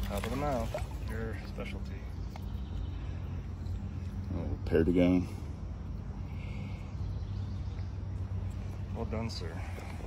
Top of the mouth, your specialty. Oh, paired again. Well done, sir.